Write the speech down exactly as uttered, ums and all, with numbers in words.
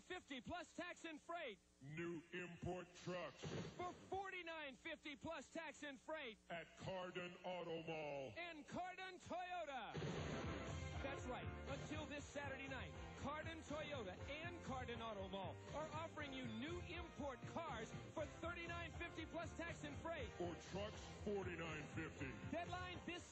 fifty plus tax and freight. New import trucks For forty-nine fifty plus tax and freight. at Kardon Automall. And Kardon Toyota. That's right. Until this Saturday night, Kardon Toyota and Kardon Automall are offering you new import cars for thirty-nine fifty plus tax and freight. Or trucks forty-nine fifty. Deadline this